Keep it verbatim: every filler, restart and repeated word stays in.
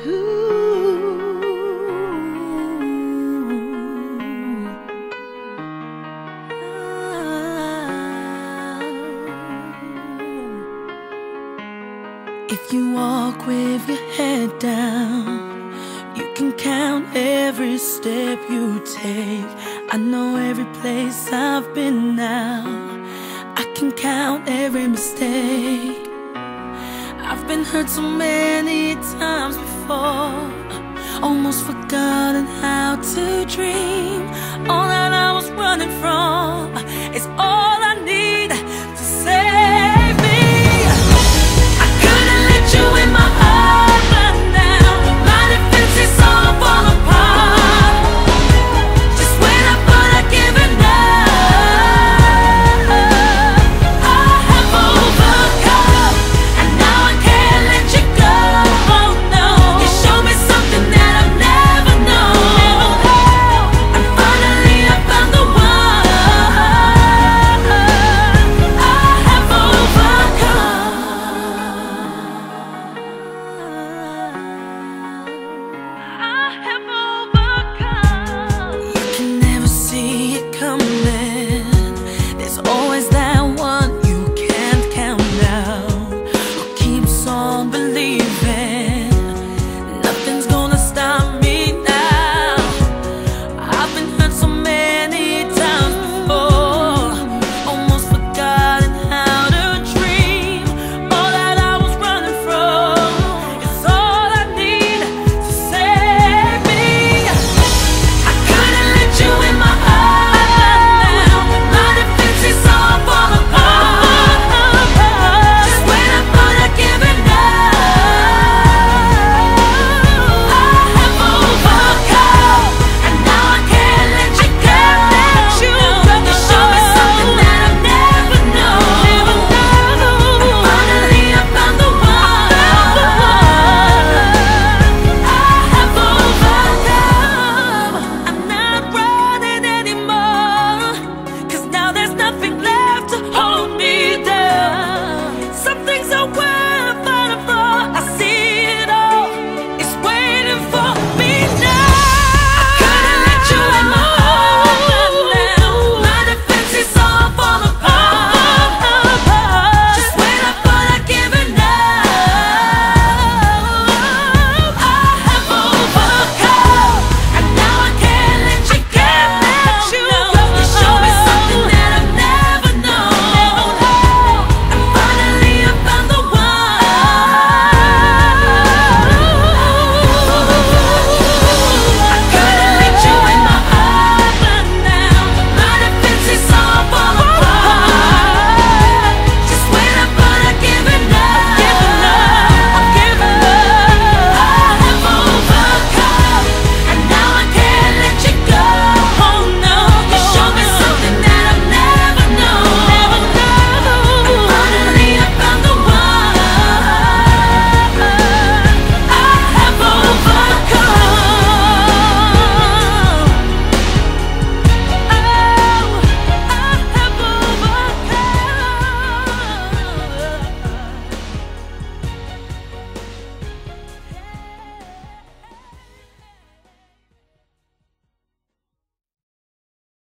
If you walk with your head down, you can count every step you take. I know every place I've been now, I can count every mistake. I've been hurt so many times before, almost forgotten how to dream. All that I was running from is all I need.